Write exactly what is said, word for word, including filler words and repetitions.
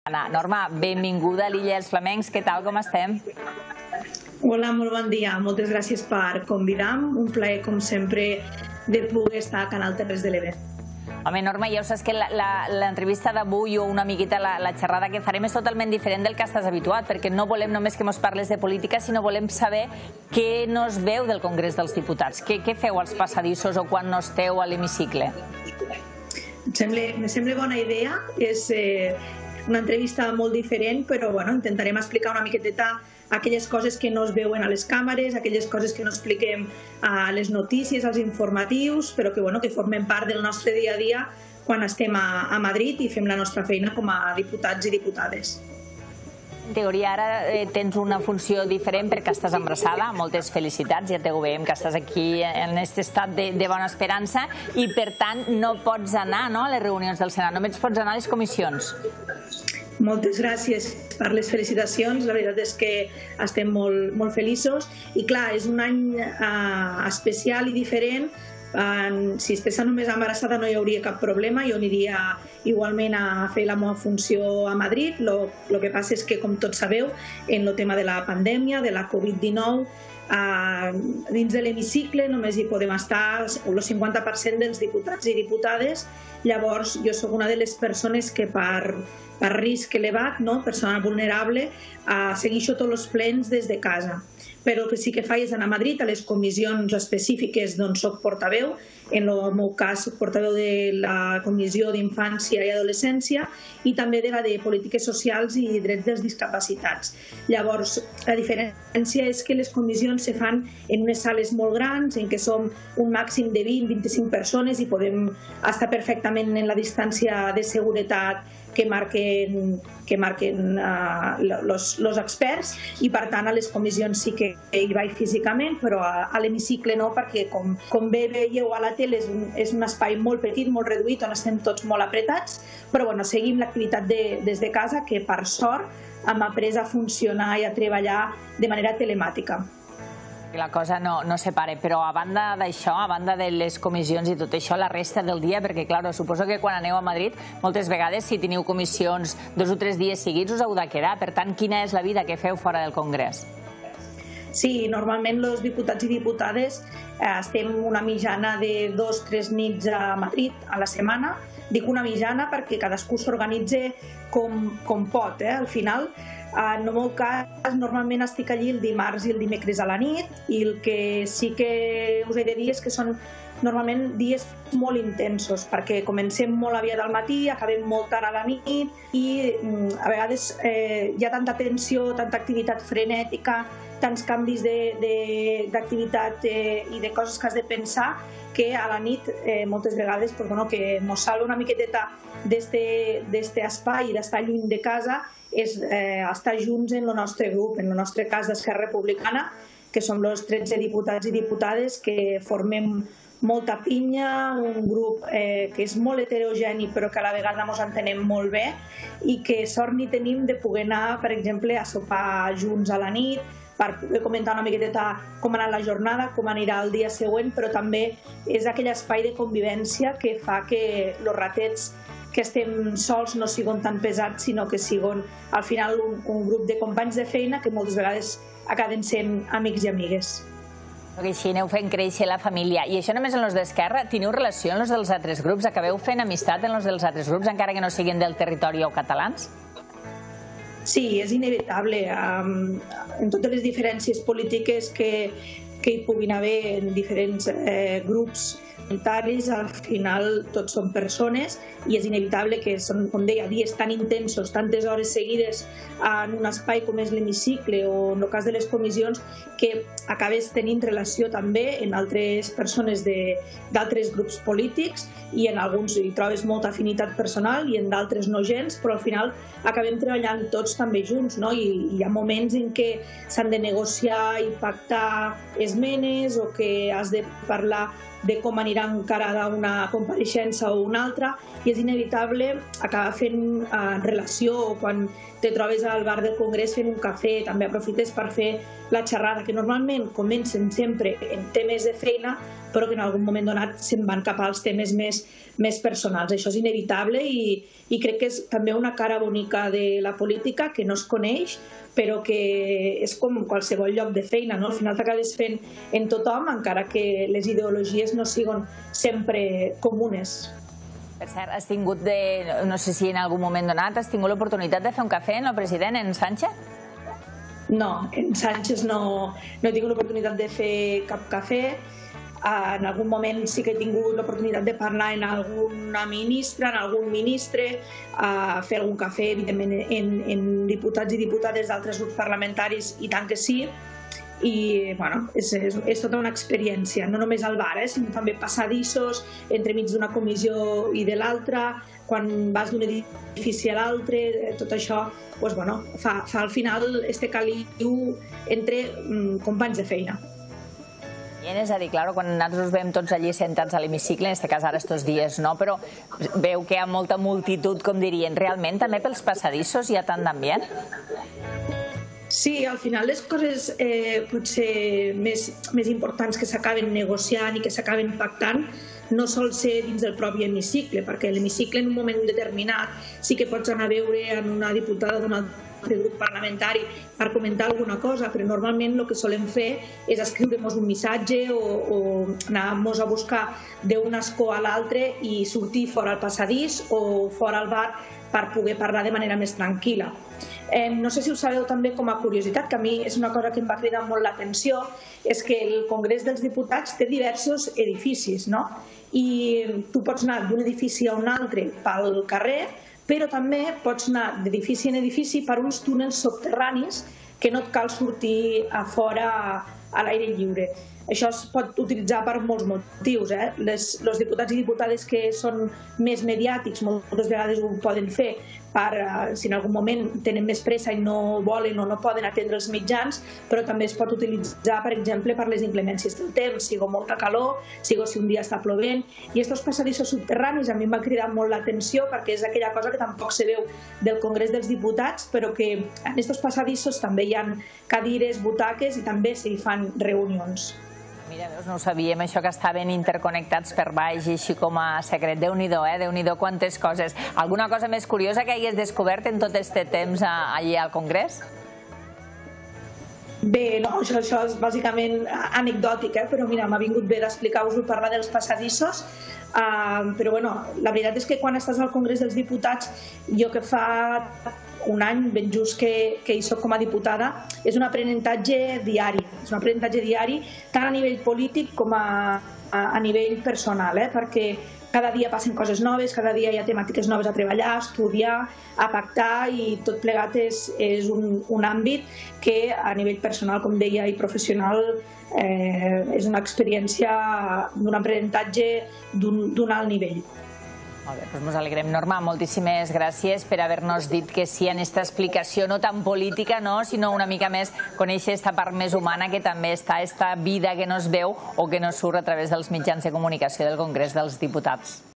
Norma, benvinguda a l'Illa dels Flamencs. Què tal, com estem? Hola, molt bon dia. Moltes gràcies per convidar-me. Un plaer, com sempre, de poder estar a Canal Terres de l'Ebre. Home, Norma, ja ho saps que l'entrevista d'avui o una miqueta la xerrada que farem és totalment diferent del que estàs habituat, perquè no volem només que ens parles de política, sinó volem saber què no es veu del Congrés dels Diputats. Què feu als passadissos o quan no esteu a l'hemicicle? Em sembla bona idea. És una entrevista molt diferent, però intentarem explicar una miqueteta aquelles coses que no es veuen a les càmeres, aquelles coses que no expliquem a les notícies, als informatius, però que formen part del nostre dia a dia quan estem a Madrid i fem la nostra feina com a diputats i diputades. En teoria, ara tens una funció diferent perquè estàs embarassada. Moltes felicitats, ja ho veiem que estàs aquí en aquest estat de bona esperança i, per tant, no pots anar a les reunions del Senat, només pots anar a les comissions. Moltes gràcies per les felicitacions. La veritat és que estem molt feliços i, clar, és un any especial i diferent. Si estigués només embarassada no hi hauria cap problema, jo aniria igualment a fer la meva funció a Madrid. El que passa és que, com tots sabeu, en el tema de la pandèmia, de la Covid dinou, dins de l'hemicicle només hi podem estar el cinquanta per cent dels diputats i diputades. Llavors, jo soc una de les persones que per risc elevat, persona vulnerable, segueixo tots els plens des de casa. Però el que sí que faig és anar a Madrid a les comissions específiques d'on soc portaveu. En el meu cas, soc portaveu de la Comissió d'Infància i Adolescència i també de la de Polítiques Socials i Drets dels Discapacitats. Llavors, la diferència és que les comissions se fan en unes sales molt grans, en què som un màxim de vint a vint-i-cinc persones i podem estar perfectament en la distància de seguretat que marquen els experts i, per tant, a les comissions sí que hi vaig físicament, però a l'hemicicle no, perquè, com bé veieu a la tele, és un espai molt petit, molt reduït, on estem tots molt apretats, però seguim l'activitat des de casa, que per sort hem après a funcionar i a treballar de manera telemàtica. La cosa no separa, però a banda d'això, a banda de les comissions i tot això, la resta del dia, perquè, clar, suposo que quan aneu a Madrid, moltes vegades, si teniu comissions dos o tres dies seguits, us heu de quedar. Per tant, quina és la vida que feu fora del Congrés? Sí, normalment els diputats i diputades estem una mitjana de dos o tres nits a Madrid a la setmana. Dic una mitjana perquè cadascú s'organitza com pot. Al final, en el meu cas, normalment estic allí el dimarts i el dimecres a la nit i el que sí que us he de dir és que són normalment dies molt intensos perquè comencem molt aviat al matí, acabem molt tard a la nit i a vegades hi ha tanta tensió, tanta activitat frenètica, tants canvis d'activitat i de coses que has de pensar que a la nit moltes vegades que ens salva una miqueteta d'aquest espai, d'estar lluny de casa, és estar junts en el nostre grup, en el nostre cas d'Esquerra Republicana, que som els tretze diputats i diputades que formem molta pinya, un grup que és molt heterogeni però que a la vegada ens entenem molt bé i que sort ni tenim de poder anar, per exemple, a sopar junts a la nit, per poder comentar una miqueteta com ha anat la jornada, com anirà el dia següent, però també és aquell espai de convivència que fa que els ratets que estem sols no siguin tan pesats, sinó que siguin al final un grup de companys de feina que moltes vegades acaben sent amics i amigues. Així aneu fent créixer la família. I això només en els d'Esquerra? Teniu relació amb els dels altres grups? Acabeu fent amistat amb els dels altres grups, encara que no siguin del territori o catalans? Sí, és inevitable. En totes les diferències polítiques que hi puguin haver en diferents grups parlamentaris, al final tots són persones i és inevitable que són, com deia, dies tan intensos, tantes hores seguides en un espai com és l'hemicicle o en el cas de les comissions, que acabes tenint relació també amb altres persones d'altres grups polítics i en alguns hi trobes molta afinitat personal i en d'altres no gens, però al final acabem treballant tots també junts, no? I hi ha moments en què s'han de negociar i pactar, és esmenes o que has de parlar de com anirà encarada una compareixença o una altra, i és inevitable acabar fent eh, relació, o quan te trobes al bar del Congrés fent un cafè, també aprofites per fer la xerrada, que normalment comencen sempre en temes de feina, però que en algun moment donat se'n van cap als temes més, més personals. Això és inevitable i, i crec que és també una cara bonica de la política que no es coneix, però que és com qualsevol lloc de feina, no? Al final t'acabes fent en tothom, encara que les ideologies no siguin sempre comunes. Per cert, has tingut, de, no sé si en algun moment donat, has tingut l'oportunitat de fer un cafè amb el president, en Sánchez? No, en Sánchez no, no he tingut l'oportunitat de fer cap cafè. En algun moment sí que he tingut l'oportunitat de parlar en alguna ministra, en algun ministre, a fer algun cafè, evidentment, en, en diputats i diputades d'altres grups parlamentaris, i tant que sí. I bueno, és, és, és tota una experiència, no només al bar, eh, sinó també passadissos entremig d'una comissió i de l'altra, quan vas d'un edifici a l'altre, tot això doncs, bueno, fa, fa al final este caliu entre mm, companys de feina. És a dir, clar, quan nosaltres veiem tots allí sentats a l'hemicicle, en aquest cas ara estos dies no, però veu que hi ha molta multitud, com dirien. Realment també pels passadissos hi ha tant d'ambient? Sí, al final les coses eh, potser més, més importants que s'acaben negociant i que s'acaben pactant no sol ser dins del propi hemicicle, perquè l'hemicicle en un moment determinat sí que pots anar a veure en una diputada d'un altre grup parlamentari per comentar alguna cosa, però normalment el que solem fer és escriure-nos un missatge o, o anar-nos a buscar d'un escó a l'altre i sortir fora al passadís o fora al bar per poder parlar de manera més tranquil·la. Eh, no sé si ho sabeu també com a curiositat, que a mi és una cosa que em va cridar molt l'atenció, és que el Congrés dels Diputats té diversos edificis, no? I tu pots anar d'un edifici a un altre pel carrer, però també pots anar d'edifici en edifici per uns túnels subterranis que no et cal sortir a fora a l'aire lliure. Això es pot utilitzar per molts motius. Eh? Les, els diputats i diputades que són més mediàtics moltes vegades ho poden fer per, si en algun moment tenen més pressa i no volen o no poden atendre els mitjans, però també es pot utilitzar, per exemple, per les inclemències del temps, sigui molta calor, sigui si un dia està plovent. I aquests passadissos subterranis a mi em van cridar molt l'atenció perquè és aquella cosa que tampoc se veu del Congrés dels Diputats, però que en aquests passadissos també hi ha cadires, butaques i també s'hi fan reunions. Mira, veus, no ho sabíem, això que estaven interconnectats per baix i així com a secret. Déu-n'hi-do, eh? Déu-n'hi-do quantes coses. Alguna cosa més curiosa que hagis descobert en tot aquest temps allí al Congrés? Bé, no, això, això és bàsicament anecdòtic, eh? Però mira, m'ha vingut bé d'explicar-vos-ho, parlar dels passadissos. Uh, però bueno, la veritat és que quan estàs al Congrés dels Diputats, jo que fa un any, ben just que, que hi soc com a diputada, és un aprenentatge diari, és un aprenentatge diari tant a nivell polític com a, a, a nivell personal, eh? Perquè cada dia passen coses noves, cada dia hi ha temàtiques noves a treballar, a estudiar, a pactar, i tot plegat és, és un, un àmbit que a nivell personal, com deia, i professional eh, és una experiència d'un aprenentatge d'un alt nivell. Molt bé, doncs ens alegrem. Norma, moltíssimes gràcies per haver-nos dit que sí en aquesta explicació no tan política, no, sinó una mica més conèixer aquesta part més humana que també està, aquesta vida que no es veu o que no surt a través dels mitjans de comunicació del Congrés dels Diputats.